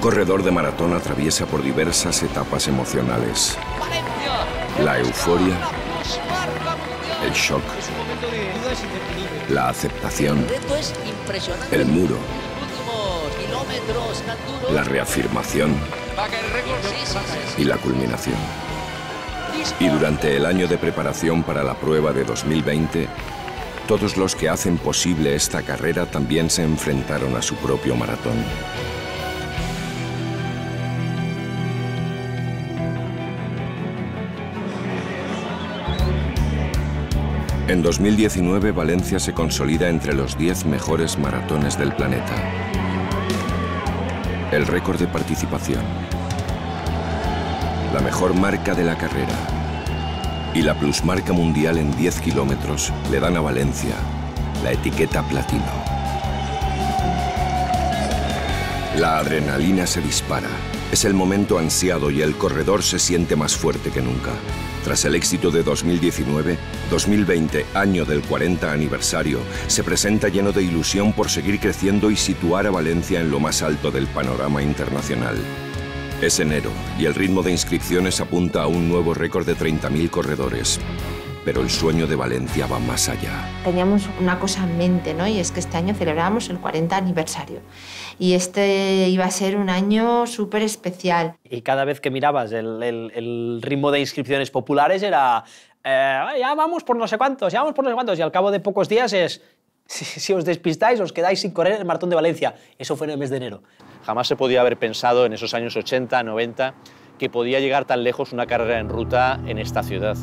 corredor de maratón atraviesa por diversas etapas emocionales. La euforia, el shock, la aceptación, el muro, la reafirmación y la culminación. Y durante el año de preparación para la prueba de 2020, todos los que hacen posible esta carrera también se enfrentaron a su propio maratón. En 2019, Valencia se consolida entre los 10 mejores maratones del planeta. El récord de participación, la mejor marca de la carrera y la plusmarca mundial en 10 kilómetros le dan a Valencia la etiqueta platino. La adrenalina se dispara. Es el momento ansiado y el corredor se siente más fuerte que nunca. Tras el éxito de 2019, 2020, año del 40 aniversario, se presenta lleno de ilusión por seguir creciendo y situar a Valencia en lo más alto del panorama internacional. Es enero y el ritmo de inscripciones apunta a un nuevo récord de 30.000 corredores. Pero el sueño de Valencia va más allá. Teníamos una cosa en mente, ¿no? Y es que este año celebrábamos el 40 aniversario. Y este iba a ser un año súper especial. Y cada vez que mirabas el ritmo de inscripciones populares era ya vamos por no sé cuántos, ya vamos por no sé cuántos. Y al cabo de pocos días es, si os despistáis, os quedáis sin correr el Maratón de Valencia. Eso fue en el mes de enero. Jamás se podía haber pensado en esos años 80, 90, que podía llegar tan lejos una carrera en ruta en esta ciudad.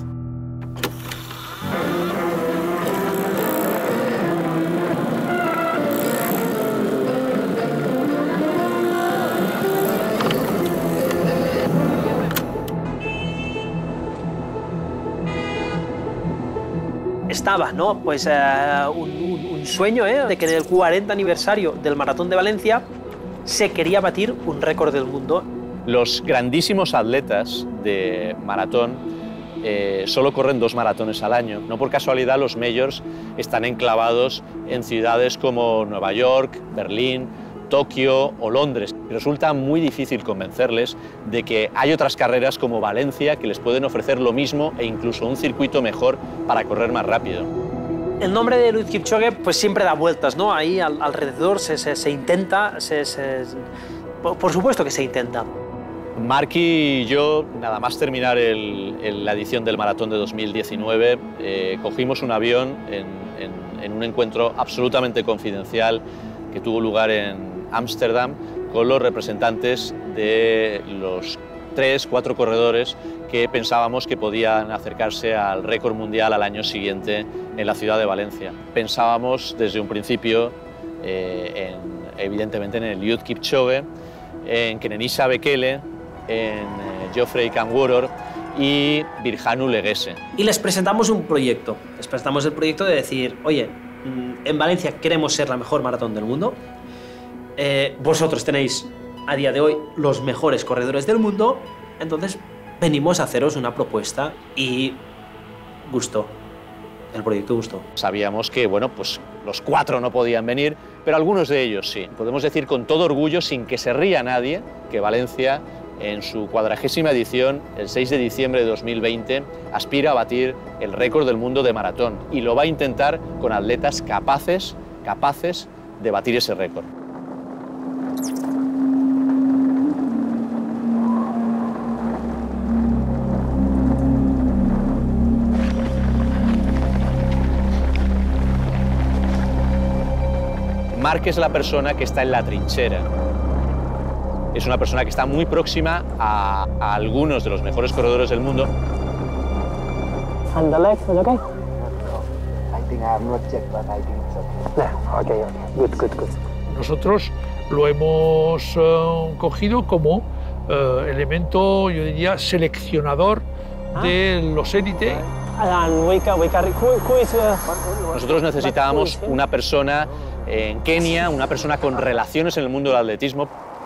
Estaba, ¿no? Pues un sueño, de que en el 40 aniversario del Maratón de Valencia se quería batir un récord del mundo. Los grandísimos atletas de maratón solo corren 2 maratones al año. No por casualidad los majors están enclavados en ciudades como Nueva York, Berlín, Tokio o Londres. Resulta muy difícil convencerles de que hay otras carreras como Valencia que les pueden ofrecer lo mismo e incluso un circuito mejor para correr más rápido. El nombre de Eliud Kipchoge pues siempre da vueltas, ¿no? Ahí alrededor se intenta, por supuesto que se intenta. Marky y yo, nada más terminar la edición del Maratón de 2019, cogimos un avión en un encuentro absolutamente confidencial que tuvo lugar en Ámsterdam con los representantes de los 3-4 corredores que pensábamos que podían acercarse al récord mundial al año siguiente en la ciudad de Valencia. Pensábamos desde un principio, evidentemente, en Eliud Kipchoge, en Kenenisa Bekele, en Geoffrey Kamworor y Birhanu Legesse. Y les presentamos un proyecto. Les presentamos el proyecto de decir, oye, en Valencia queremos ser la mejor maratón del mundo. Vosotros tenéis a día de hoy los mejores corredores del mundo, entonces venimos a haceros una propuesta y gustó. El proyecto gustó. Sabíamos que, bueno, pues los 4 no podían venir, pero algunos de ellos sí. Podemos decir con todo orgullo, sin que se ría nadie, que Valencia, en su 40ª edición, el 6 de diciembre de 2020, aspira a batir el récord del mundo de maratón y lo va a intentar con atletas capaces de batir ese récord. Marc es la persona que está en la trinchera. Es una persona que está muy próxima a algunos de los mejores corredores del mundo. And the legs, is okay? I think I have not checked, but I think it's okay. Yeah, okay. Good. Nosotros lo hemos cogido como elemento, yo diría, seleccionador de los élites. Nosotros necesitábamos una persona en Kenia, una persona con relaciones en el mundo del atletismo.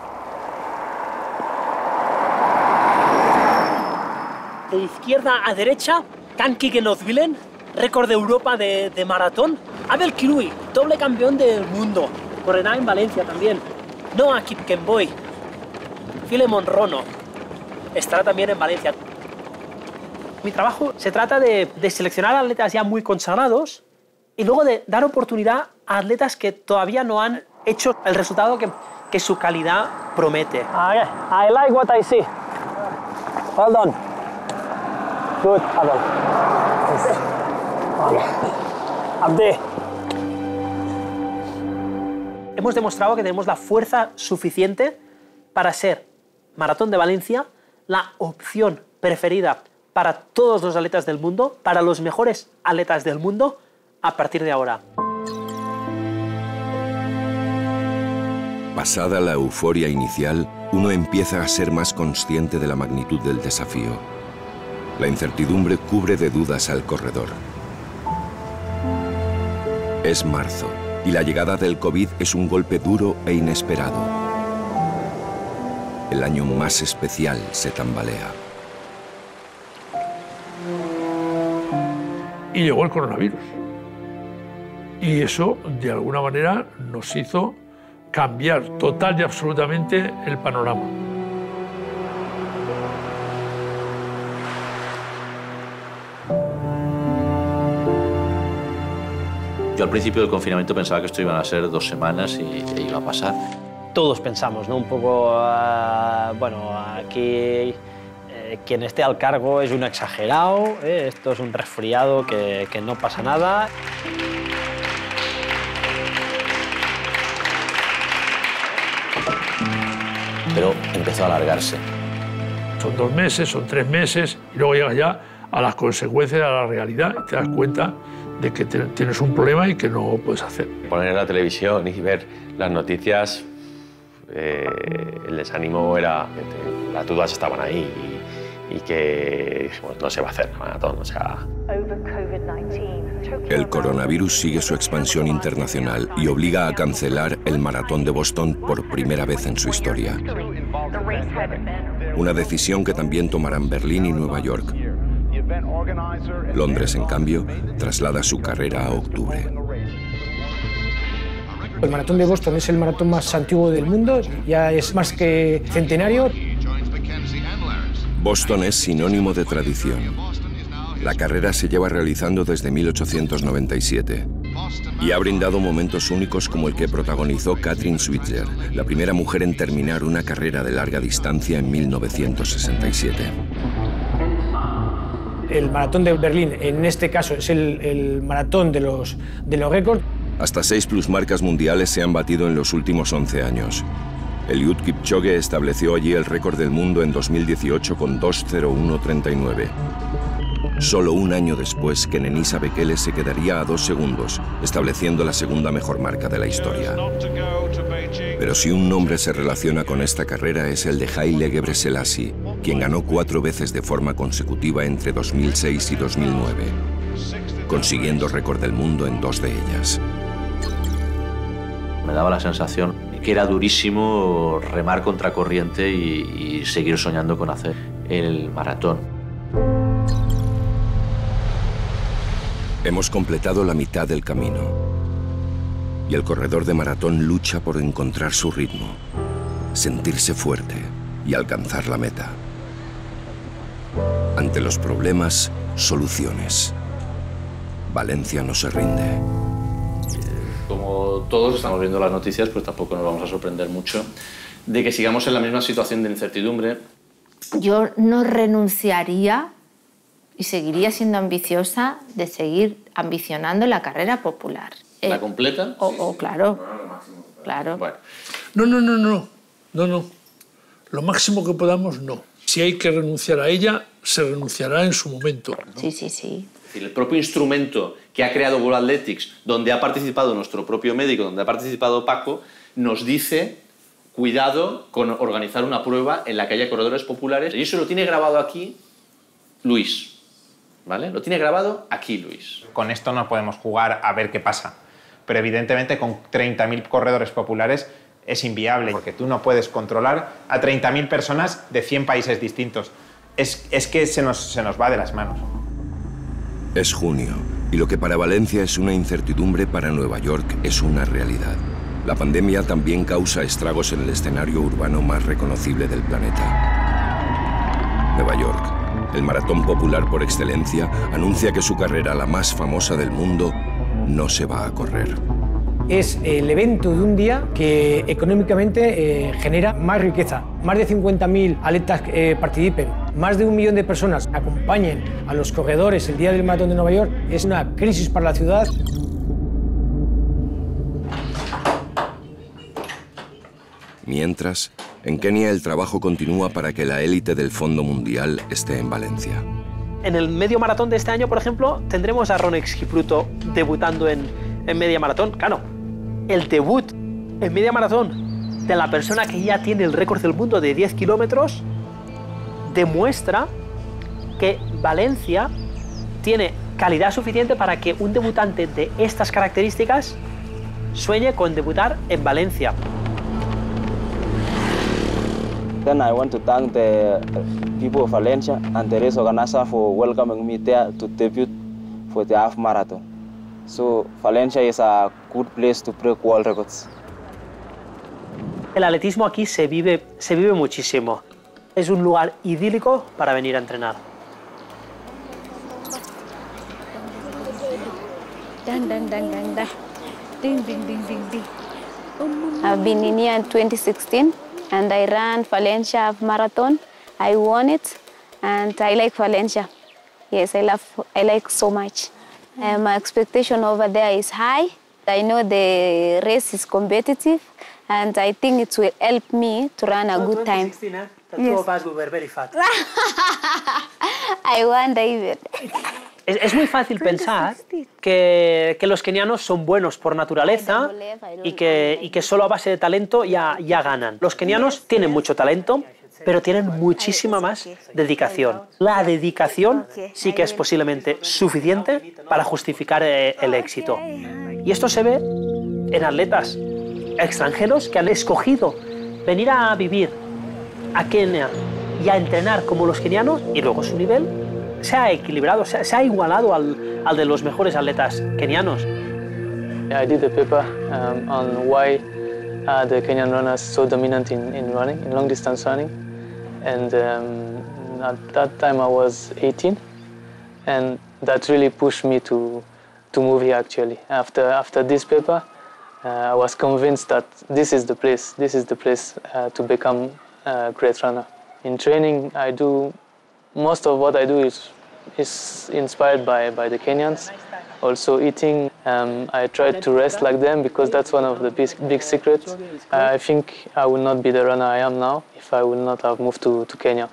De izquierda a derecha, Can Kigenozbilen, récord de Europa de maratón. Abel Kirui, doble campeón del mundo, correrá en Valencia también. Noah Kipkemboi, Filemón Rono estará también en Valencia. Mi trabajo se trata de seleccionar atletas ya muy consagrados y luego de dar oportunidad a atletas que todavía no han hecho el resultado que su calidad promete. Okay, I like what I see. Well done. Good, Abel. Okay. Abdi. Hemos demostrado que tenemos la fuerza suficiente para ser Maratón de Valencia la opción preferida para todos los atletas del mundo, para los mejores atletas del mundo, a partir de ahora. Pasada la euforia inicial, uno empieza a ser más consciente de la magnitud del desafío. La incertidumbre cubre de dudas al corredor. Es marzo y la llegada del COVID es un golpe duro e inesperado. El año más especial se tambalea. Y llegó el coronavirus. Y eso, de alguna manera, nos hizo cambiar total y absolutamente el panorama. Yo al principio del confinamiento pensaba que esto iban a ser 2 semanas e iba a pasar. Todos pensamos, ¿no? Un poco, bueno, aquí quien esté al cargo es un exagerado, esto es un resfriado que no pasa nada. Pero empezó a alargarse. Son 2 meses, son 3 meses, y luego llegas ya a las consecuencias, a la realidad, y te das cuenta de que tienes un problema y que no puedes hacer. Poner la televisión y ver las noticias, el desánimo era que las dudas estaban ahí y que dijimos, no se va a hacer maratón, o sea... El coronavirus sigue su expansión internacional y obliga a cancelar el Maratón de Boston por primera vez en su historia. Una decisión que también tomarán Berlín y Nueva York. Londres, en cambio, traslada su carrera a octubre. El Maratón de Boston es el maratón más antiguo del mundo, ya es más que centenario. Boston es sinónimo de tradición. La carrera se lleva realizando desde 1897 y ha brindado momentos únicos como el que protagonizó Katrin Switzer, la primera mujer en terminar una carrera de larga distancia en 1967. El Maratón de Berlín, en este caso, es el maratón de los récords. Hasta 6 plusmarcas mundiales se han batido en los últimos 11 años. Eliud Kipchoge estableció allí el récord del mundo en 2018 con 2:01:39. Solo un año después, Kenenisa Bekele se quedaría a 2 segundos, estableciendo la segunda mejor marca de la historia. Pero si un nombre se relaciona con esta carrera es el de Haile Gebrselassie, quien ganó 4 veces de forma consecutiva entre 2006 y 2009, consiguiendo récord del mundo en 2 de ellas. Me daba la sensación que era durísimo remar contracorriente y seguir soñando con hacer el maratón. Hemos completado la mitad del camino y el corredor de maratón lucha por encontrar su ritmo, sentirse fuerte y alcanzar la meta. Ante los problemas, soluciones. Valencia no se rinde. Como todos estamos viendo las noticias, pues tampoco nos vamos a sorprender mucho de que sigamos en la misma situación de incertidumbre. Yo no renunciaría y seguiría siendo ambiciosa de seguir ambicionando la carrera popular. ¿La completa? Claro, claro. Bueno. No. Lo máximo que podamos, no. Si hay que renunciar a ella, se renunciará en su momento, ¿no? Sí. Es decir, el propio instrumento que ha creado World Athletics, donde ha participado nuestro propio médico, donde ha participado Paco, nos dice, cuidado con organizar una prueba en la que haya corredores populares. Y eso lo tiene grabado aquí Luis. ¿Vale? Lo tiene grabado aquí, Luis. Con esto no podemos jugar a ver qué pasa. Pero evidentemente con 30.000 corredores populares es inviable, porque tú no puedes controlar a 30.000 personas de 100 países distintos. Es que se nos va de las manos. Es junio, y lo que para Valencia es una incertidumbre, para Nueva York es una realidad. La pandemia también causa estragos en el escenario urbano más reconocible del planeta. Nueva York, el maratón popular por excelencia, anuncia que su carrera, la más famosa del mundo, no se va a correr. Es el evento de un día que económicamente genera más riqueza. Más de 50.000 atletas participen, más de 1 millón de personas acompañen a los corredores el día del Maratón de Nueva York. Es una crisis para la ciudad. Mientras, en Kenia el trabajo continúa para que la élite del Fondo Mundial esté en Valencia. En el medio maratón de este año, por ejemplo, tendremos a Ronex Kipruto debutando en media maratón. Claro, el debut en media maratón de la persona que ya tiene el récord del mundo de 10 kilómetros demuestra que Valencia tiene calidad suficiente para que un debutante de estas características sueñe con debutar en Valencia. Then I want to thank the people of Valencia and the race organizer for welcoming me there to debut for the half marathon. So Valencia is a good place to break world records. El atletismo aquí se vive muchísimo. Es un lugar idílico para venir a entrenar. I've been in here in 2016 and I ran Valencia Half Marathon. I won it and I like Valencia. Yes, I like so much. My expectation over there is high. I know the race is competitive and I think it will help me to run a good time. The two of us were very fat. I wonder even. Es muy fácil pensar que los kenianos son buenos por naturaleza y que solo a base de talento ya ganan. Los kenianos tienen mucho talento, pero tienen muchísima más dedicación. La dedicación sí que es posiblemente suficiente para justificar el éxito. Y esto se ve en atletas extranjeros que han escogido venir a vivir a Kenia y a entrenar como los kenianos, y luego su nivel se ha equilibrado, se ha igualado al de los mejores atletas kenianos. I did a paper on why the Kenyan runners so dominant in running, in long distance running, and at that time I was 18, and that really pushed me to move here. Actually, after this paper, I was convinced that this is the place to become a great runner. In training, most of what I do is inspired by the Kenyans. Also eating, I try to rest like them because that's one of the big secrets. I think I would not be the runner I am now if I would not have moved to Kenya.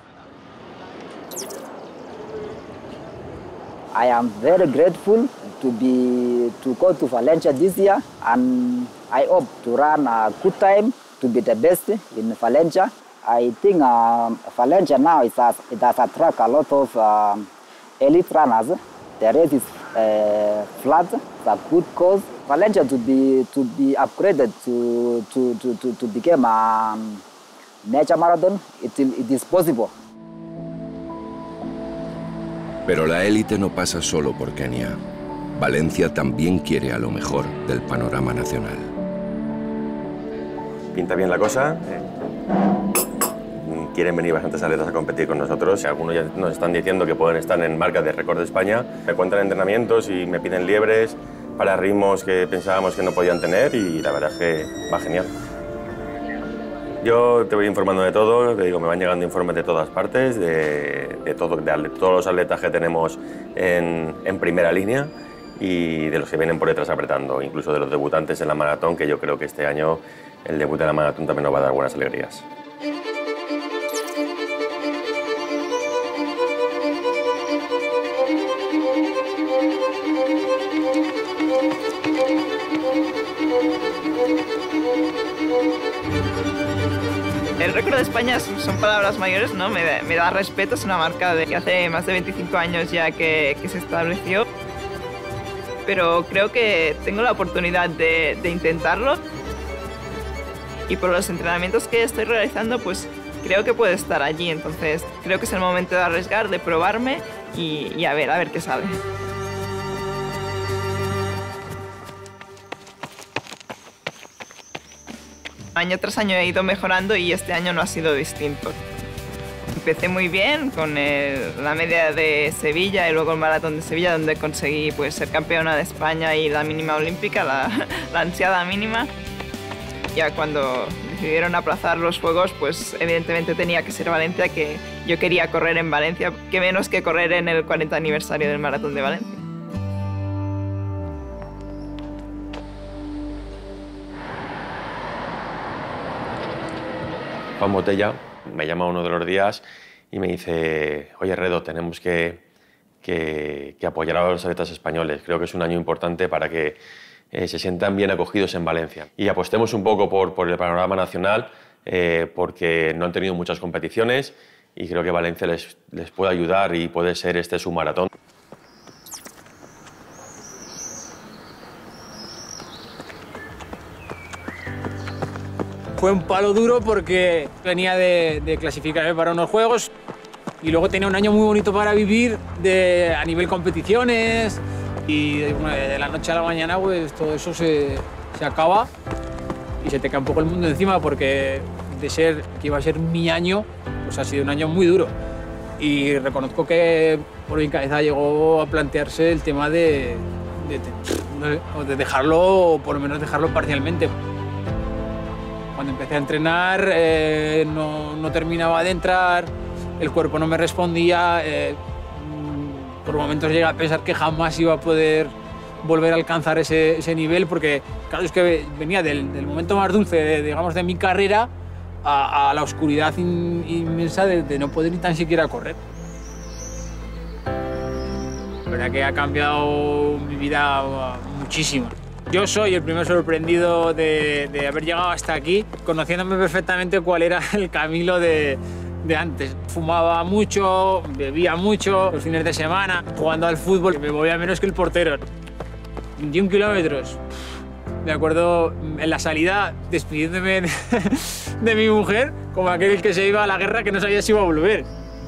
I am very grateful to go to Valencia this year, and I hope to run a good time to be the best in Valencia. I think Valencia now it has attracted a lot of elite runners. The race is flat, it's a good cause. Valencia to be upgraded to become a nature marathon, it is possible. Pero la élite no pasa solo por Kenia. Valencia también quiere a lo mejor del panorama nacional. Pinta bien la cosa. Quieren venir bastantes atletas a competir con nosotros. Algunos ya nos están diciendo que pueden estar en marcas de récord de España. Me cuentan entrenamientos y me piden liebres para ritmos que pensábamos que no podían tener, y la verdad es que va genial. Yo te voy informando de todo, te digo, me van llegando informes de todas partes, de todos los atletas que tenemos en primera línea y de los que vienen por detrás apretando, incluso de los debutantes en la maratón, que yo creo que este año el debut de la maratón también nos va a dar buenas alegrías. El récord de España son palabras mayores, ¿no? Me da respeto, es una marca que hace más de 25 años ya que se estableció. Pero creo que tengo la oportunidad de intentarlo. Y por los entrenamientos que estoy realizando, pues creo que puedo estar allí. Entonces creo que es el momento de arriesgar, de probarme y a ver qué sale. Año tras año he ido mejorando y este año no ha sido distinto. Empecé muy bien con la media de Sevilla y luego el maratón de Sevilla, donde conseguí pues, ser campeona de España y la mínima olímpica, la ansiada mínima. Ya cuando decidieron aplazar los Juegos, pues evidentemente tenía que ser Valencia, que yo quería correr en Valencia, que menos que correr en el 40 aniversario del Maratón de Valencia. Juan Botella me llama uno de los días y me dice: oye, Redo, tenemos que apoyar a los atletas españoles. Creo que es un año importante para que se sientan bien acogidos en Valencia. Y apostemos un poco por el panorama nacional, porque no han tenido muchas competiciones y creo que Valencia les puede ayudar y puede ser este su maratón. Fue un palo duro porque venía de clasificarme para unos Juegos y luego tenía un año muy bonito para vivir a nivel competiciones y de la noche a la mañana pues todo eso se acaba y se te cae un poco el mundo encima, porque de ser que iba a ser mi año, pues ha sido un año muy duro. Y reconozco que por mi cabeza llegó a plantearse el tema de dejarlo, o por lo menos dejarlo parcialmente. Cuando empecé a entrenar no terminaba de entrar, el cuerpo no me respondía, por momentos llegué a pensar que jamás iba a poder volver a alcanzar ese nivel, porque claro, es que venía del momento más dulce digamos, de mi carrera a la oscuridad inmensa de no poder ni tan siquiera correr. La verdad que ha cambiado mi vida muchísimo. Yo soy el primer sorprendido de haber llegado hasta aquí, conociéndome perfectamente cuál era el camino de antes. Fumaba mucho, bebía mucho, los fines de semana, jugando al fútbol, me movía menos que el portero. 21 kilómetros. Me acuerdo en la salida despidiéndome de mi mujer, como aquel que se iba a la guerra que no sabía si iba a volver.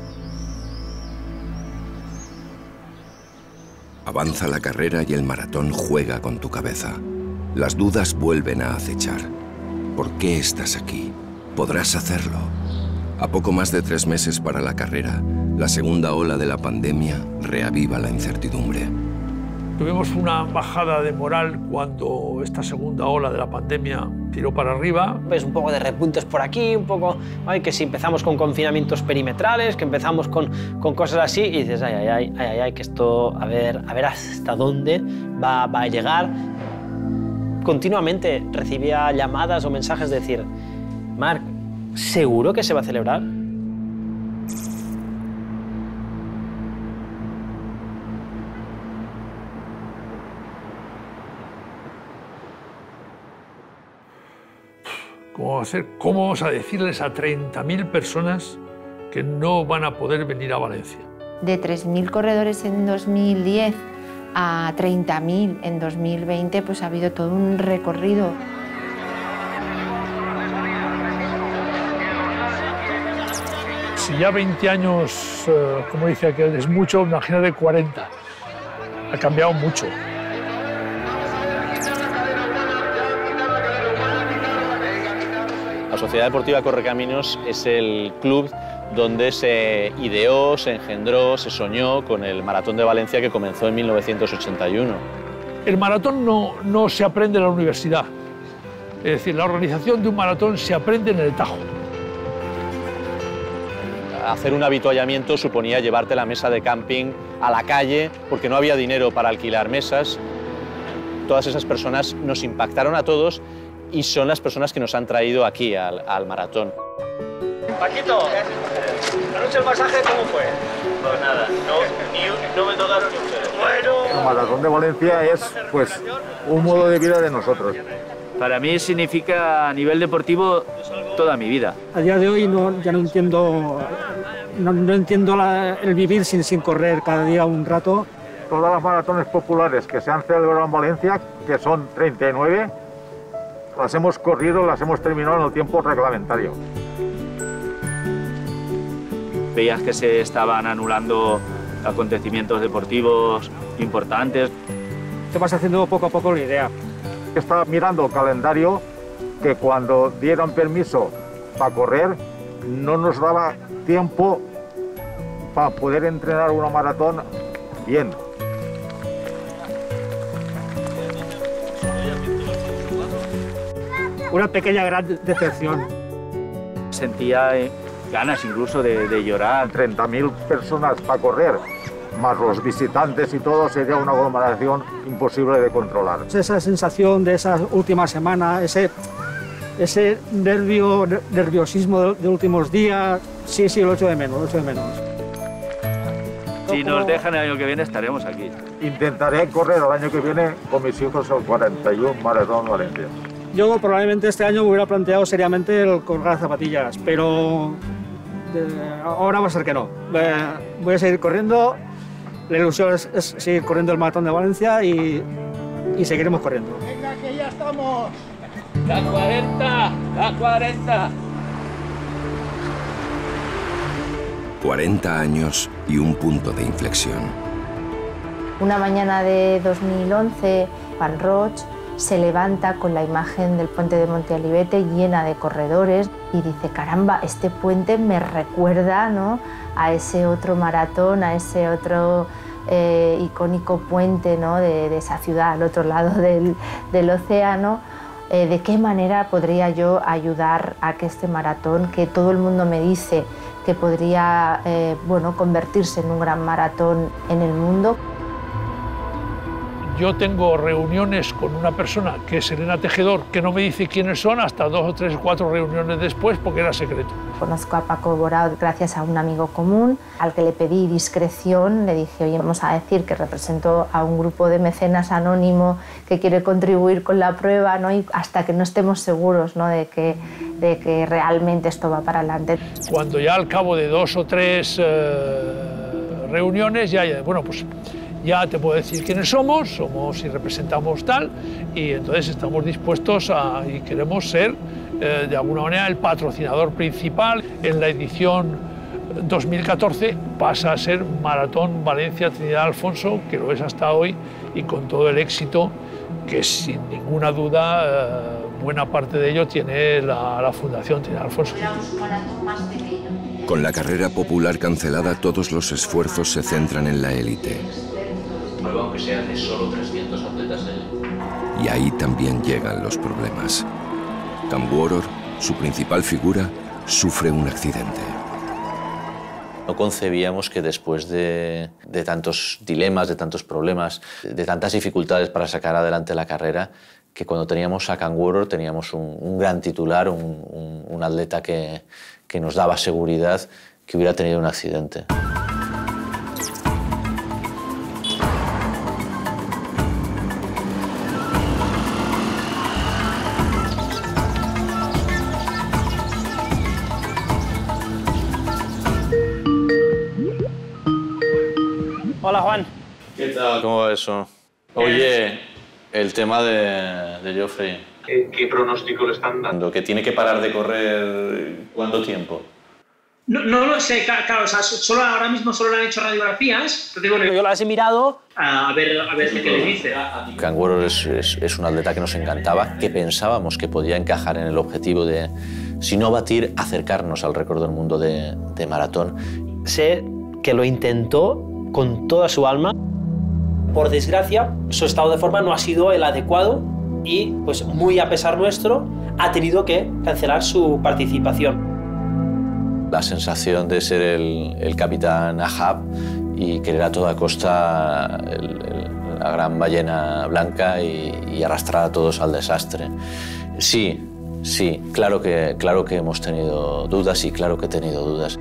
Avanza la carrera y el maratón juega con tu cabeza. Las dudas vuelven a acechar. ¿Por qué estás aquí? ¿Podrás hacerlo? A poco más de 3 meses para la carrera, la segunda ola de la pandemia reaviva la incertidumbre. Tuvimos una bajada de moral cuando esta segunda ola de la pandemia tiró para arriba. Ves un poco de repuntes por aquí, un poco, ay, que si empezamos con confinamientos perimetrales, que empezamos con cosas así, y dices, ay, que esto, a ver hasta dónde va a llegar. Continuamente recibía llamadas o mensajes de decir, Marc, ¿seguro que se va a celebrar? ¿Cómo vamos a decirles a 30.000 personas que no van a poder venir a Valencia? De 3.000 corredores en 2010 a 30.000 en 2020, pues ha habido todo un recorrido. Si ya 20 años, como dice aquel, es mucho, imagínate 40. Ha cambiado mucho. La Sociedad Deportiva Correcaminos es el club donde se ideó, se engendró, se soñó con el Maratón de Valencia, que comenzó en 1981. El maratón no se aprende en la universidad. Es decir, la organización de un maratón se aprende en el Tajo. Hacer un avituallamiento suponía llevarte la mesa de camping a la calle, porque no había dinero para alquilar mesas. Todas esas personas nos impactaron a todos y son las personas que nos han traído aquí al maratón. Paquito, anoche el masaje, ¿cómo fue? Pues nada, no me tocaron ni ustedes. Bueno. El Maratón de Valencia es pues un modo de vida de nosotros. Para mí significa a nivel deportivo toda mi vida. A día de hoy ya no entiendo, no entiendo el vivir sin correr cada día un rato. Todas las maratones populares que se han celebrado en Valencia, que son 39, las hemos corrido, las hemos terminado en el tiempo reglamentario. Veías que se estaban anulando acontecimientos deportivos importantes. Te vas haciendo poco a poco la idea. Estaba mirando el calendario que cuando dieron permiso para correr no nos daba tiempo para poder entrenar una maratón bien. Una pequeña gran decepción. Sentía ganas incluso de llorar. 30.000 personas para correr, más los visitantes y todo, sería una aglomeración imposible de controlar. Esa sensación de esa última semana, ese nerviosismo de últimos días, sí, lo echo de menos, Si nos dejan el año que viene estaremos aquí. Intentaré correr el año que viene con mis hijos el 41 Maratón Valencia. Yo probablemente este año me hubiera planteado seriamente el colgar zapatillas, pero ahora va a ser que no. Voy a seguir corriendo, la ilusión es seguir corriendo el Maratón de Valencia y seguiremos corriendo. Venga, que ya estamos. ¡La 40! ¡La 40! 40 años y un punto de inflexión. Una mañana de 2011, Juan Roig se levanta con la imagen del puente de Monte Olivete llena de corredores y dice, caramba, este puente me recuerda, ¿no?, a ese otro maratón, a ese otro icónico puente, ¿no?, de esa ciudad al otro lado del océano. ¿De qué manera podría yo ayudar a que este maratón, que todo el mundo me dice que podría convertirse en un gran maratón en el mundo? Yo tengo reuniones con una persona que es Elena Tejedor, que no me dice quiénes son hasta 2 o 3 o 4 reuniones después porque era secreto. Conozco a Paco Borao gracias a un amigo común al que le pedí discreción. Le dije, oye, vamos a decir que represento a un grupo de mecenas anónimo que quiere contribuir con la prueba, ¿no?, y hasta que no estemos seguros, ¿no?, de que realmente esto va para adelante. Cuando ya al cabo de 2 o 3 reuniones ya te puedo decir quiénes somos y representamos tal, y entonces estamos dispuestos y queremos ser de alguna manera el patrocinador principal. En la edición 2014 pasa a ser Maratón Valencia Trinidad Alfonso, que lo es hasta hoy, y con todo el éxito que sin ninguna duda buena parte de ello tiene la Fundación Trinidad Alfonso. Con la carrera popular cancelada, todos los esfuerzos se centran en la élite. Aunque sea de solo 300 atletas. Y ahí también llegan los problemas. Kamworor, su principal figura, sufre un accidente. No concebíamos que después de tantos dilemas, de tantos problemas, de tantas dificultades para sacar adelante la carrera, que cuando teníamos a Kamworor teníamos un gran titular, un atleta que nos daba seguridad, que hubiera tenido un accidente. Hola, Juan. ¿Qué tal? ¿Cómo va eso? Oye, el tema de Geoffrey. ¿Qué pronóstico le están dando? Que tiene que parar de correr, ¿cuánto tiempo? No lo sé, claro, o sea, ahora mismo solo le han hecho radiografías, entonces bueno, yo las he mirado a ver qué le dice. Kamworor es un atleta que nos encantaba, que pensábamos que podía encajar en el objetivo de, si no batir, acercarnos al récord del mundo de maratón. Sé que lo intentó con toda su alma. Por desgracia, su estado de forma no ha sido el adecuado y, pues muy a pesar nuestro, ha tenido que cancelar su participación. La sensación de ser el capitán Ahab y querer a toda costa la gran ballena blanca y arrastrar a todos al desastre. Sí, claro que hemos tenido dudas y claro que he tenido dudas.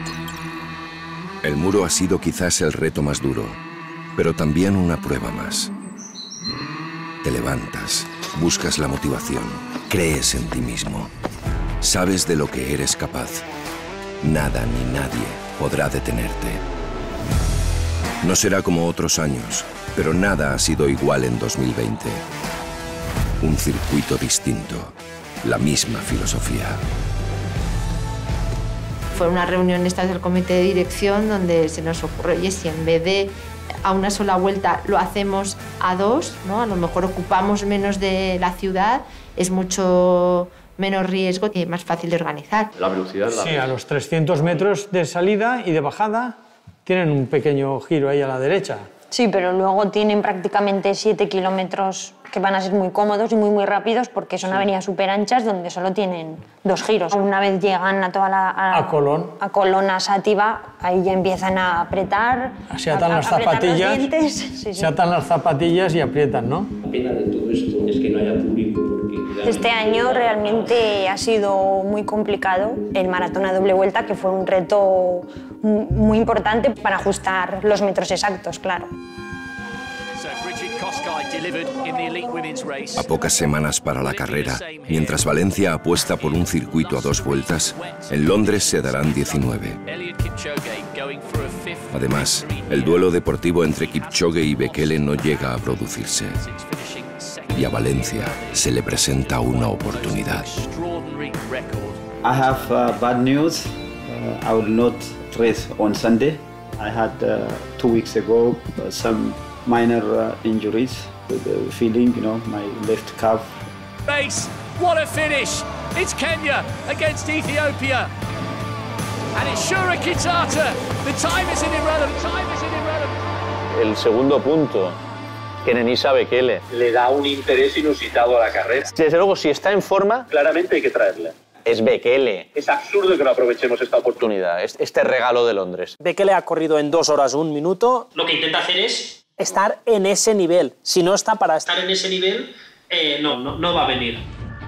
El muro ha sido quizás el reto más duro, pero también una prueba más. Te levantas, buscas la motivación, crees en ti mismo, sabes de lo que eres capaz. Nada ni nadie podrá detenerte. No será como otros años, pero nada ha sido igual en 2020. Un circuito distinto, la misma filosofía. Fue una reunión esta del comité de dirección donde se nos ocurrió, oye, si en vez de a una sola vuelta, lo hacemos a dos, ¿no? A lo mejor ocupamos menos de la ciudad, es mucho menos riesgo y más fácil de organizar. La velocidad. Sí, a los 300 metros de salida y de bajada tienen un pequeño giro ahí a la derecha. Sí, pero luego tienen prácticamente 7 kilómetros que van a ser muy cómodos y muy rápidos porque son avenidas súper anchas donde solo tienen 2 giros. Una vez llegan a toda a Colón, a Sátiva, ahí ya empiezan a apretar. Se atan las zapatillas, los dientes. Sí. Se atan las zapatillas y aprietan, ¿no? La pena de todo esto es que no haya público porque... Este año realmente ha sido muy complicado el maratón a doble vuelta, que fue un reto muy importante para ajustar los metros exactos, claro. A pocas semanas para la carrera, mientras Valencia apuesta por un circuito a 2 vueltas, en Londres se darán 19. Además, el duelo deportivo entre Kipchoge y Bekele no llega a producirse. Y a Valencia se le presenta una oportunidad. I have bad news. I will not race on Sunday. I had 2 weeks ago some minor injuries with the feeling, you know, my left calf. Race, what a finish! It's Kenya against Ethiopia, and it's Shura Kitata. The time is irrelevant. El segundo punto, Kenenisa Bekele. Le da un interés inusitado a la carrera. Desde luego, si está en forma, claramente hay que traerle. Es Bekele. Es absurdo que no aprovechemos esta oportunidad. Este regalo de Londres. Bekele ha corrido en 2 horas 1 minuto. Lo que intenta hacer es estar en ese nivel. Si no está para estar en ese nivel, no va a venir.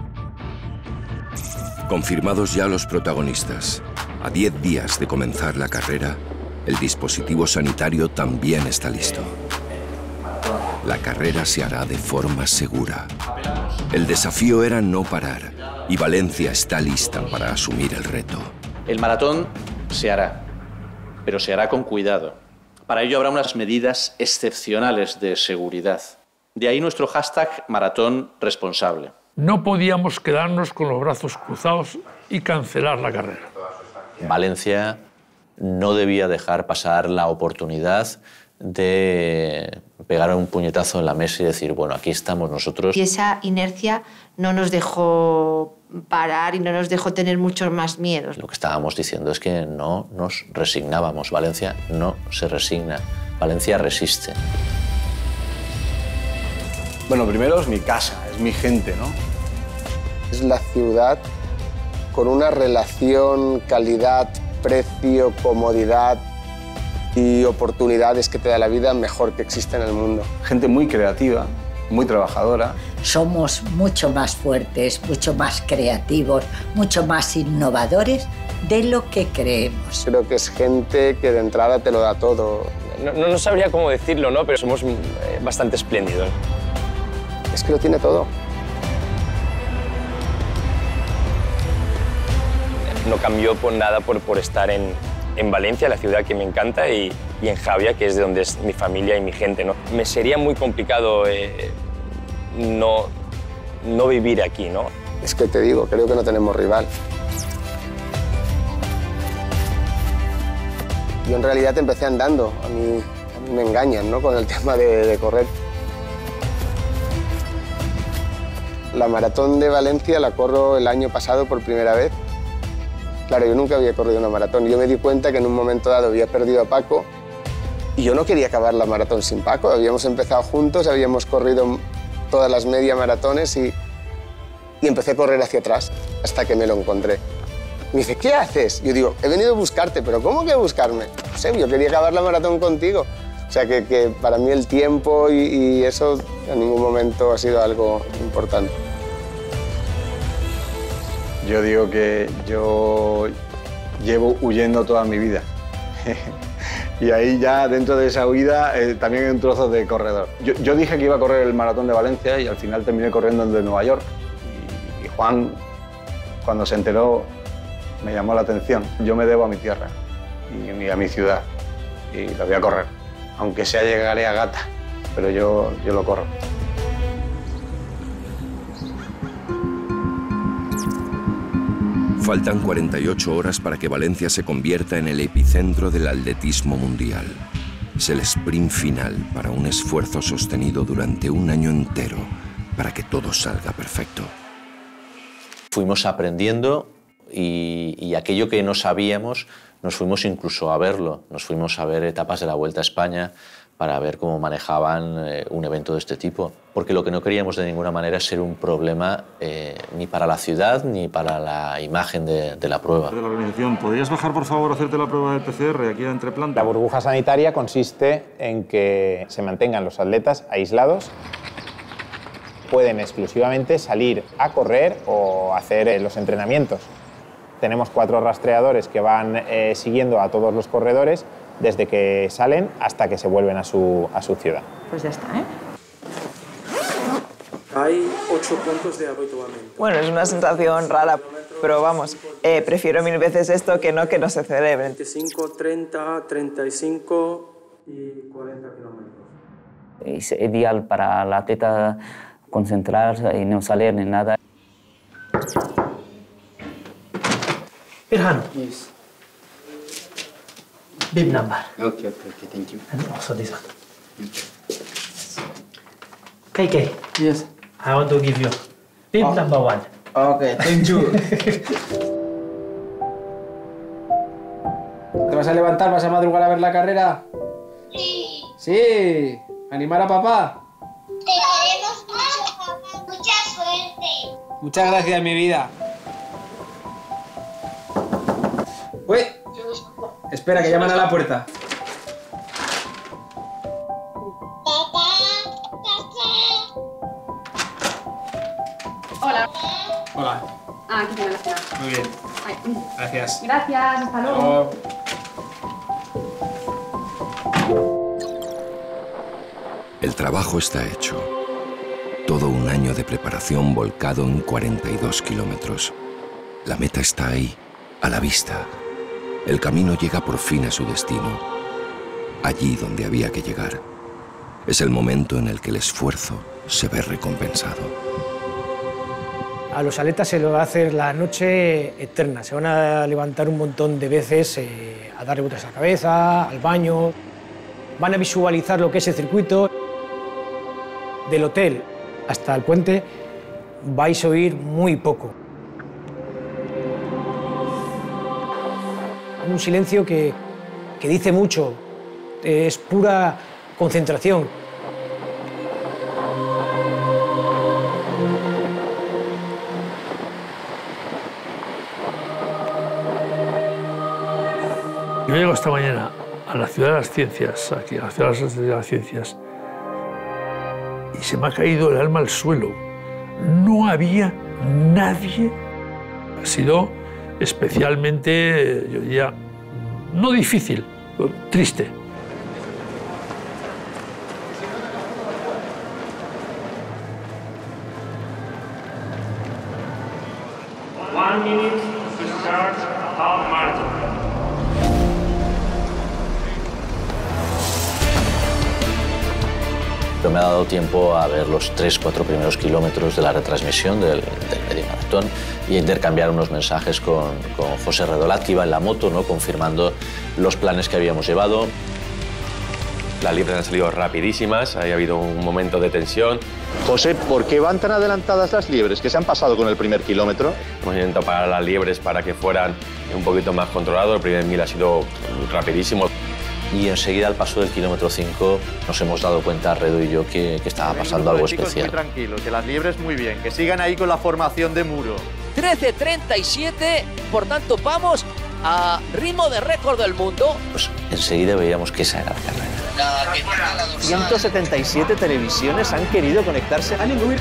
Confirmados ya los protagonistas. A 10 días de comenzar la carrera, el dispositivo sanitario también está listo. La carrera se hará de forma segura. El desafío era no parar, y Valencia está lista para asumir el reto. El maratón se hará, pero se hará con cuidado. Para ello habrá unas medidas excepcionales de seguridad. De ahí nuestro hashtag Maratón Responsable. No podíamos quedarnos con los brazos cruzados y cancelar la carrera. Valencia no debía dejar pasar la oportunidad de pegar un puñetazo en la mesa y decir, bueno, aquí estamos nosotros. Y esa inercia no nos dejó parar y no nos dejó tener muchos más miedos. Lo que estábamos diciendo es que no nos resignábamos. Valencia no se resigna. Valencia resiste. Bueno, primero es mi casa, es mi gente, ¿no? Es la ciudad con una relación calidad, precio, comodidad y oportunidades que te da la vida mejor que existe en el mundo. Gente muy creativa, muy trabajadora. Somos mucho más fuertes, mucho más creativos, mucho más innovadores de lo que creemos. Creo que es gente que de entrada te lo da todo. No sabría cómo decirlo, ¿no? Pero somos bastante espléndidos. Es que lo tiene todo. No cambió por nada por estar en Valencia, la ciudad que me encanta, y en Javia, que es de donde es mi familia y mi gente, ¿no? Me sería muy complicado no vivir aquí, ¿no? Es que te digo, creo que no tenemos rival. Yo en realidad empecé andando, a mí me engañan, ¿no? Con el tema de correr. La maratón de Valencia la corro el año pasado por primera vez. Claro, yo nunca había corrido una maratón. Yo me di cuenta que en un momento dado había perdido a Paco y yo no quería acabar la maratón sin Paco. Habíamos empezado juntos, habíamos corrido todas las media maratones y empecé a correr hacia atrás hasta que me lo encontré. Me dice, ¿qué haces? Yo digo, he venido a buscarte, pero ¿cómo que buscarme? No sé, yo quería acabar la maratón contigo. O sea, que para mí el tiempo y eso en ningún momento ha sido algo importante. Yo digo que yo llevo huyendo toda mi vida. Y ahí ya, dentro de esa huida, también hay un trozo de corredor. Yo dije que iba a correr el maratón de Valencia y al final terminé corriendo el de Nueva York. Y Juan, cuando se enteró, me llamó la atención. Yo me debo a mi tierra y a mi ciudad y lo voy a correr. Aunque sea llegaré a gata, pero yo lo corro. Faltan 48 horas para que Valencia se convierta en el epicentro del atletismo mundial. Es el sprint final para un esfuerzo sostenido durante un año entero para que todo salga perfecto. Fuimos aprendiendo y aquello que no sabíamos nos fuimos incluso a verlo. Nos fuimos a ver etapas de la Vuelta a España para ver cómo manejaban un evento de este tipo. Porque lo que no queríamos de ninguna manera es ser un problema ni para la ciudad ni para la imagen de la prueba. De la organización, ¿podrías bajar por favor a hacerte la prueba del PCR aquí entre plantas? La burbuja sanitaria consiste en que se mantengan los atletas aislados. Pueden exclusivamente salir a correr o hacer los entrenamientos. Tenemos 4 rastreadores que van siguiendo a todos los corredores desde que salen hasta que se vuelven a su ciudad. Pues ya está, ¿eh? Hay 8 puntos de habituamiento. Bueno, es una sensación rara, pero vamos, prefiero 1000 veces esto que no se celebren. 25, 30, 35 y 40 kilómetros. Es ideal para la atleta concentrarse y no salir ni nada. Irhan. Yes. Bib number. Okay, thank you. And also this one. KK. Yes. I want to give you bib number 1. Okay, thank you. ¿Te vas a levantar? ¿Vas a madrugar a ver la carrera? Sí. Sí. ¿Animar a papá? Te queremos mucho, papá. Mucha suerte. Muchas gracias, mi vida. Uy. Espera, que llaman a la puerta. Hola. Hola. Ah, aquí tiene la cena. Muy bien. Ay. Gracias. Gracias, hasta luego. El trabajo está hecho. Todo un año de preparación volcado en 42 kilómetros. La meta está ahí, a la vista. El camino llega por fin a su destino, allí donde había que llegar. Es el momento en el que el esfuerzo se ve recompensado. A los atletas se les va a hacer la noche eterna. Se van a levantar un montón de veces a darle vueltas a la cabeza, al baño. Van a visualizar lo que es el circuito. Del hotel hasta el puente vais a oír muy poco. Un silencio que dice mucho, es pura concentración. Yo llego esta mañana a la Ciudad de las Ciencias, aquí, a la Ciudad de las Ciencias, y se me ha caído el alma al suelo. No había nadie. Ha sido especialmente, yo diría, no difícil, triste. One minute to start half marathon. Pero me ha dado tiempo a ver los 3-4 primeros kilómetros de la retransmisión del medio maratón y intercambiar unos mensajes con José Redolat, que iba en la moto, ¿no?, confirmando los planes que habíamos llevado. Las libres han salido rapidísimas, ha habido un momento de tensión. José, ¿por qué van tan adelantadas las liebres? ¿Qué se han pasado con el primer kilómetro? Hemos intentado parar las liebres para que fueran un poquito más controlados. El primer 1000 ha sido rapidísimo. Y enseguida, al paso del kilómetro 5, nos hemos dado cuenta, Redo y yo, que estaba pasando algo especial. Muy tranquilo, que las liebres muy bien, que sigan ahí con la formación de muro. 13:37, por tanto vamos a ritmo de récord del mundo. Pues enseguida veíamos que esa era la carrera. 177 televisiones han querido conectarse.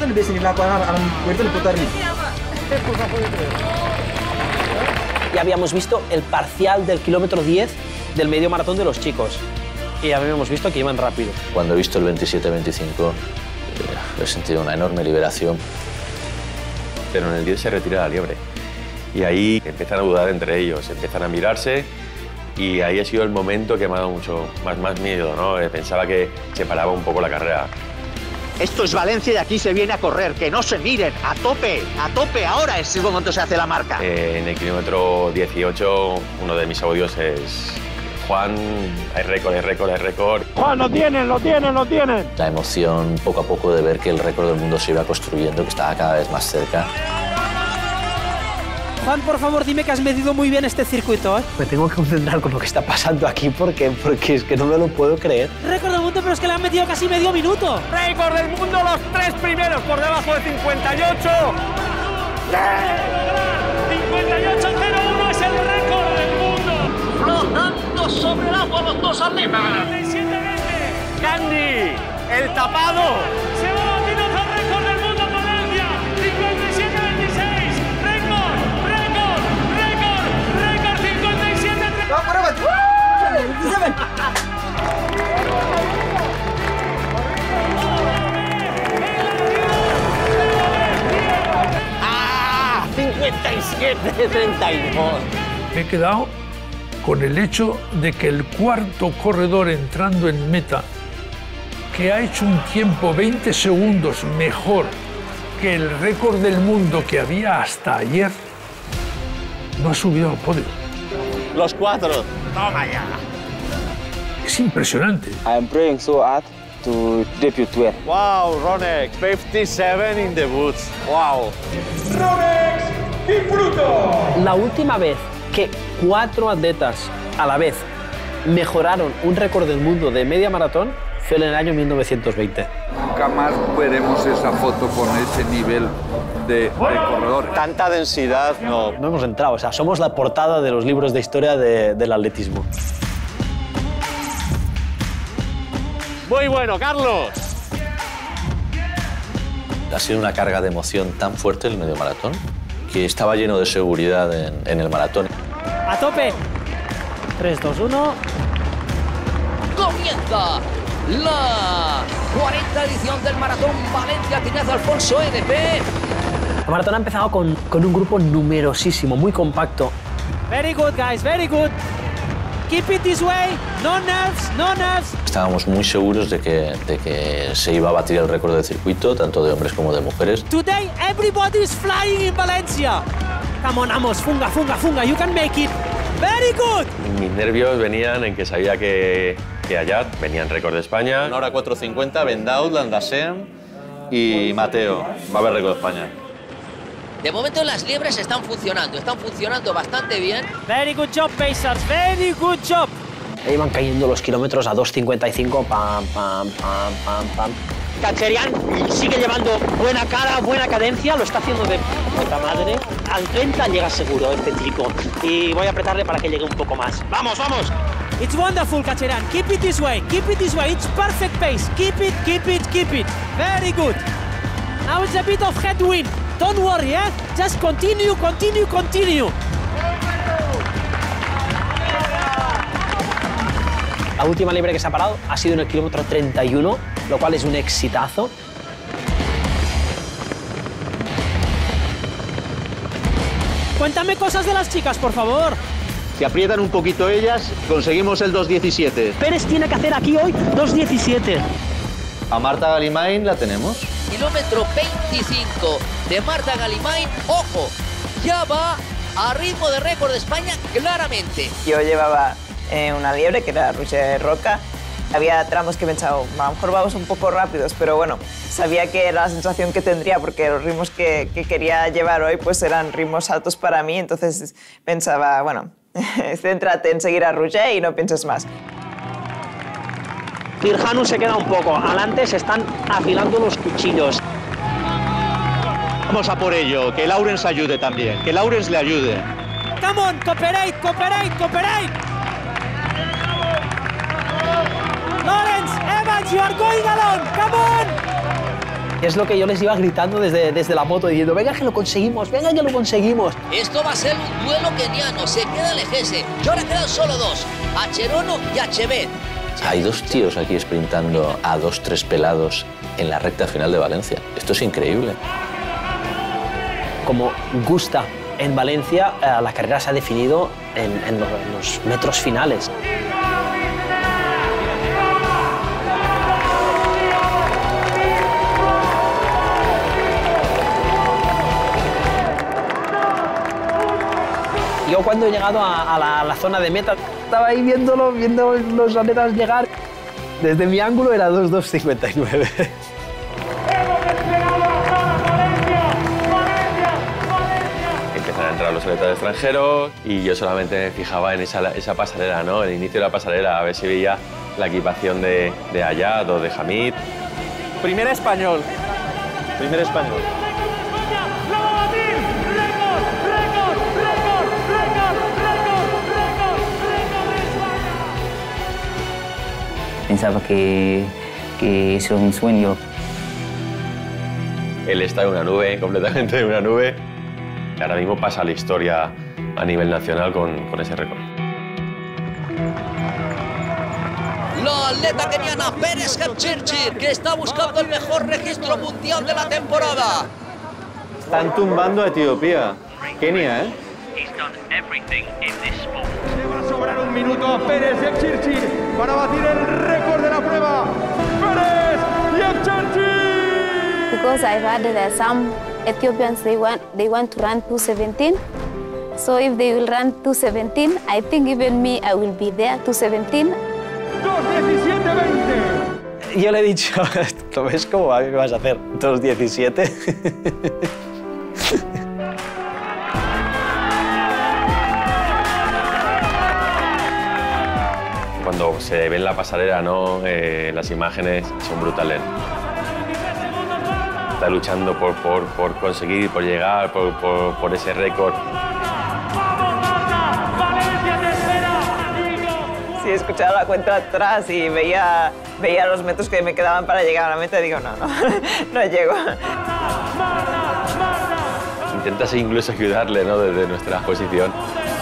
Ya habíamos visto el parcial del kilómetro 10 del medio maratón de los chicos. Y ya habíamos visto que iban rápido. Cuando he visto el 27-25, he sentido una enorme liberación. Pero en el 10 se retira la liebre. Y ahí empiezan a dudar entre ellos, empiezan a mirarse. Y ahí ha sido el momento que me ha dado mucho más miedo, ¿no? Pensaba que se paraba un poco la carrera. Esto es Valencia y aquí se viene a correr, que no se miren, a tope, ahora es el momento se hace la marca. En el kilómetro 18, uno de mis audios es: Juan, hay récord, hay récord, hay récord. Juan, lo tienen, lo tienen, lo tienen. La emoción poco a poco de ver que el récord del mundo se iba construyendo, que estaba cada vez más cerca. Juan, por favor, dime que has medido muy bien este circuito, ¿eh? Me tengo que concentrar con lo que está pasando aquí porque es que no me lo puedo creer. Récord del mundo, pero es que le han metido casi medio minuto. Récord del mundo, los 3 primeros por debajo de 58. 58.01 es el récord del mundo. Flotando sobre el agua los dos atletas. 57.20. Candy, el tapado. Se va batiendo el récord del mundo en Valencia. 57.26. Récord, récord, récord, récord. 57.30. ¡Vamos, Robert! ¡Ah! 57-32. Me he quedado con el hecho de que el cuarto corredor entrando en meta, que ha hecho un tiempo 20 segundos mejor que el récord del mundo que había hasta ayer, no ha subido al podio. Los 4. Toma ya. Es impresionante. I am praying so hard to debut well. Wow, Ronex, 57 in the boots. Wow. Ronex disfruto. La última vez que 4 atletas a la vez mejoraron un récord del mundo de media maratón fue en el año 1920. Nunca más veremos esa foto con ese nivel de corredores. Tanta densidad, no. No hemos entrado, o sea, somos la portada de los libros de historia del atletismo. Muy bueno, Carlos. Ha sido una carga de emoción tan fuerte el medio maratón que estaba lleno de seguridad en el maratón. ¡A tope! 3, 2, 1... Comienza la 40 edición del Maratón Valencia Tinazo Alfonso NP. La maratón ha empezado con un grupo numerosísimo, muy compacto. Very good, guys, very good. Keep it this way, no nerves, no nerves. Estábamos muy seguros de que se iba a batir el récord del circuito, tanto de hombres como de mujeres. Today, everybody is flying in Valencia. Come on, Amos, funga, funga, funga, you can make it. Very good. Mis nervios venían en que sabía que allá venían récord de España. 1 hora 4:50, Bendaud, Landasem y Mateo. Va a haber récord de España. De momento las liebres están funcionando bastante bien. Very good job, Pacers, very good job. Ahí van cayendo los kilómetros a 2:55, pam, pam, pam, pam, pam. Kacherian sigue llevando buena cara, buena cadencia, lo está haciendo de puta madre. Al 30 llega seguro este chico y voy a apretarle para que llegue un poco más. ¡Vamos, vamos! It's wonderful, Kacherian. Keep it this way, keep it this way. It's perfect pace. Keep it, keep it, keep it. Very good. Now it's a bit of headwind. Don't worry, eh? Just continue, continue, continue. La última libre que se ha parado ha sido en el kilómetro 31, lo cual es un exitazo. Cuéntame cosas de las chicas, por favor. Si aprietan un poquito ellas, conseguimos el 2:17. Pérez tiene que hacer aquí hoy 2:17. A Marta Galimain la tenemos. Kilómetro 25 de Marta Galimain. ¡Ojo! Ya va a ritmo de récord de España claramente. Yo llevaba una liebre, que era Roger Roca. Había tramos que pensaba, a lo mejor vamos un poco rápidos, pero bueno, sabía que era la sensación que tendría, porque los ritmos que quería llevar hoy pues eran ritmos altos para mí, entonces pensaba, bueno, céntrate en seguir a Roger y no pienses más. Tirjanu se queda un poco, adelante se están afilando los cuchillos. Vamos a por ello, que Laurens ayude también, que Laurens le ayude. Come on, cooperate, cooperate, cooperate. Lawrence, Evans, you are going alone, come on. Es lo que yo les iba gritando desde la moto, diciendo, venga que lo conseguimos, venga que lo conseguimos. Esto va a ser un duelo keniano, se queda Lejese. Y ahora quedan solo dos, Acherono y Achebet. Hay dos tíos aquí sprintando a 2-3 pelados en la recta final de Valencia. Esto es increíble. Como gusta en Valencia, la carrera se ha definido en los metros finales. Yo cuando he llegado a la zona de meta, estaba ahí viendo los atletas llegar. Desde mi ángulo era 2:2:59. Empiezan a entrar los atletas extranjeros y yo solamente me fijaba en esa pasarela, ¿no? El inicio de la pasarela, a ver si veía la equipación de Ayat o de Hamid. Primer español. Primer español. Pensaba que eso era un sueño. Él está en una nube, completamente en una nube. Ahora mismo pasa a la historia a nivel nacional con ese récord. La atleta keniana Peres Jepchirchir, que está buscando el mejor registro mundial de la temporada. Están tumbando a Etiopía. Kenia, ¿eh? Le va a sobrar un minuto a Peres Jepchirchir para batir el récord de la prueba. Peres Jepchirchir. Because I've heard that some Ethiopians they want to run 2:17. So if they will run 2:17, I think even me I will be there 2:17. 2:17:20. Yo le he dicho, ¿lo ves cómo va? ¿Qué vas a hacer? 2:17. Cuando se ve en la pasarela, ¿no? Las imágenes son brutales. Está luchando por conseguir, por llegar, por ese récord. Sí, escuchaba la cuenta atrás y veía los metros que me quedaban para llegar a la meta y digo, no llego. Intentas incluso ayudarle, ¿no? Desde nuestra posición.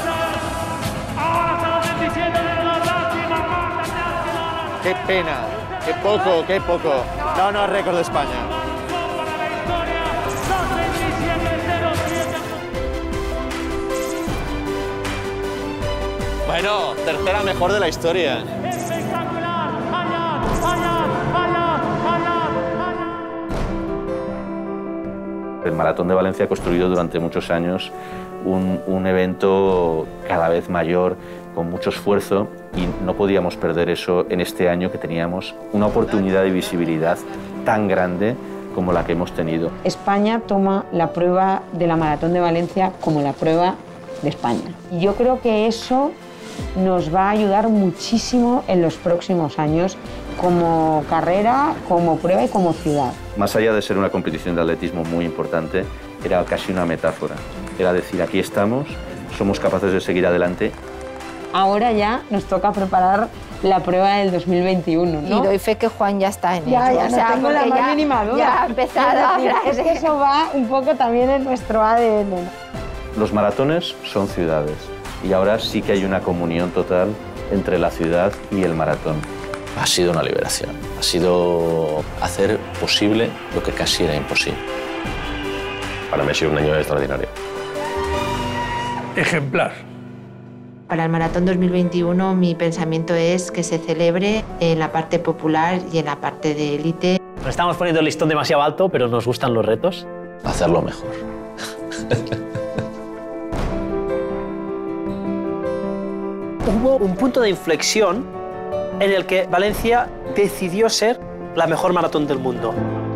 Qué pena, qué poco, qué poco. No, récord de España. Bueno, tercera mejor de la historia. El Maratón de Valencia ha construido durante muchos años un evento cada vez mayor, con mucho esfuerzo, y no podíamos perder eso en este año que teníamos una oportunidad de visibilidad tan grande como la que hemos tenido. España toma la prueba de la Maratón de Valencia como la prueba de España. Y yo creo que eso nos va a ayudar muchísimo en los próximos años como carrera, como prueba y como ciudad. Más allá de ser una competición de atletismo muy importante, era casi una metáfora. Era decir, aquí estamos, somos capaces de seguir adelante. Ahora ya nos toca preparar la prueba del 2021, ¿no? Y doy fe que Juan ya está en ello. Ya, o sea, no tengo la más mínima duda. Ya ha empezado a hablar. Es que eso va un poco también en nuestro ADN. Los maratones son ciudades y ahora sí que hay una comunión total entre la ciudad y el maratón. Ha sido una liberación, ha sido hacer posible lo que casi era imposible. Para mí ha sido un año extraordinario. Ejemplar. Para el Maratón 2021 mi pensamiento es que se celebre en la parte popular y en la parte de élite. Nos estamos poniendo el listón demasiado alto, pero nos gustan los retos. Hacerlo mejor. Hubo un punto de inflexión en el que Valencia decidió ser la mejor maratón del mundo.